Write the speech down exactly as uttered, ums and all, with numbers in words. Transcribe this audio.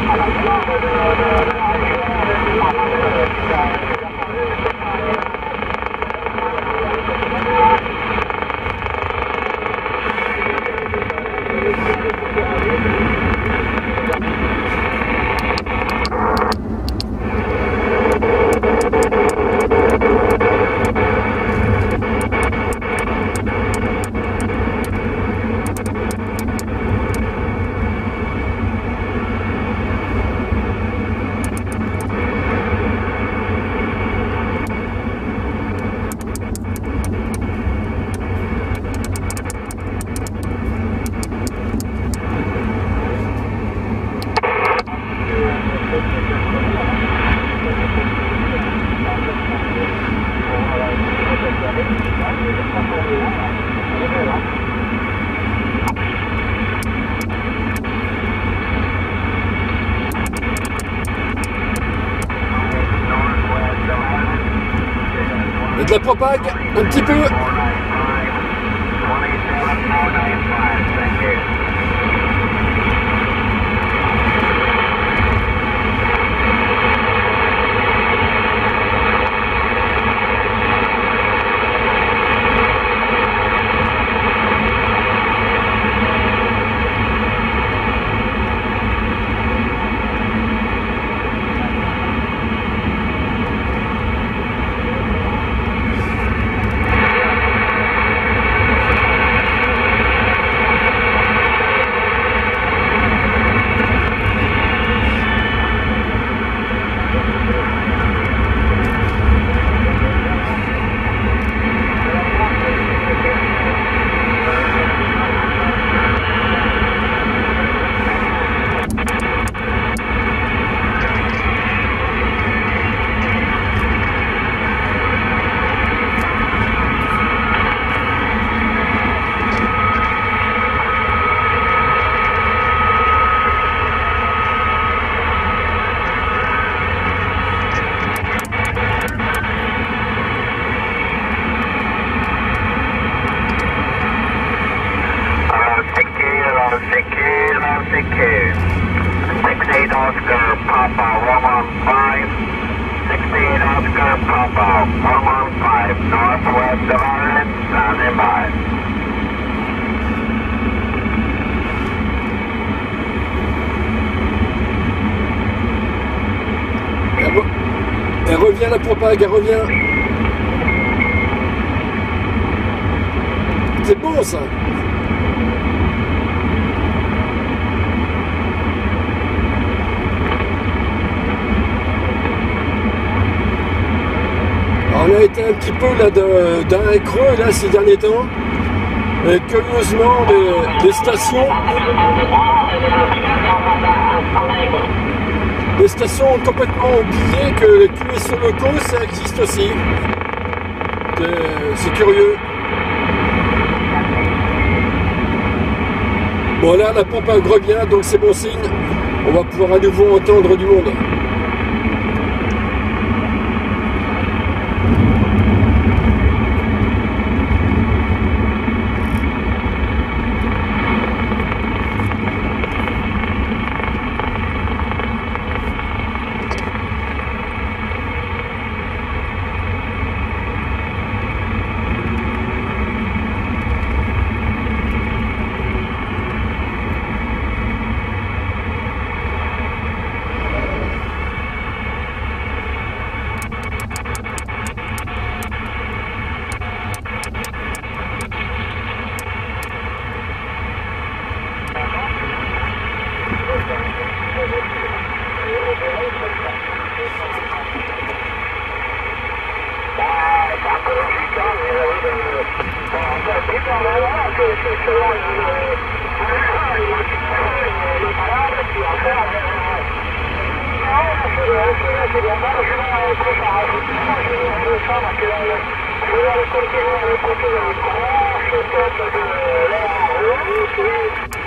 Et de la propague, un petit peu. sixty-eight Oscar Papa one one five, sixty-eight Oscar Papa one one five, northwest of Ireland, standing by. Elle, re... elle revient la propague, elle revient. C'est bon ça. On a été un petit peu là dans un creux là ces derniers temps. Et curieusement les, les stations les stations ont complètement oublié que les Q S O locaux ça existe aussi. C'est curieux. Bon là la pompe revient donc c'est bon signe. On va pouvoir à nouveau entendre du monde. Gracias.